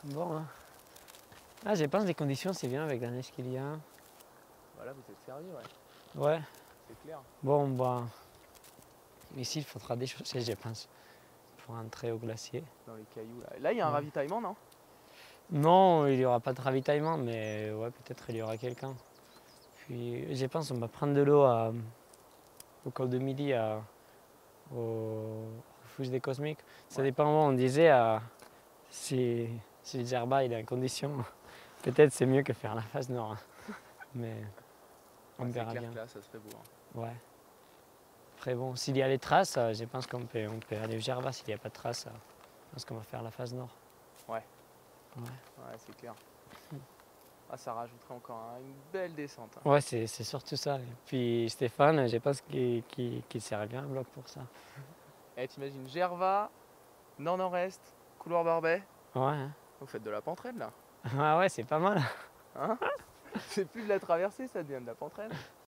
Bon, hein. Ah, je pense que les conditions, c'est bien avec la neige qu'il y a. Voilà, vous êtes servi, ouais. Ouais. C'est clair. Bon, bah. Ici, il faudra des chaussettes, je pense, pour entrer au glacier. Dans les cailloux, là. Là, il y a un Ouais. ravitaillement, non? Non, il n'y aura pas de ravitaillement, mais ouais, peut-être il y aura quelqu'un. Puis, je pense qu'on va prendre de l'eau au col de Midi, au refuge des Cosmiques. Ça Ouais. dépend où on disait si le Gerba il est en condition. Peut-être c'est mieux que faire la phase nord. Mais on Ouais, c'est verra clair bien. que là, ça serait beau. Hein. Ouais. Après bon, s'il y a les traces, je pense on peut aller au Gerba. S'il n'y a pas de traces, je pense qu'on va faire la phase nord. Ouais. Ouais, Ouais, c'est clair. Ah, ça rajouterait encore une belle descente. Hein. ouais c'est surtout ça. Et puis Stéphane, je pense qu'il serait bien un bloc pour ça. Eh, t'imagines Gerva, nord-nord-est, couloir Barbet. Ouais, hein. Vous faites de la pentraine, là. Ah ouais, c'est pas mal. Hein? C'est plus de la traversée, ça devient de la pentraine.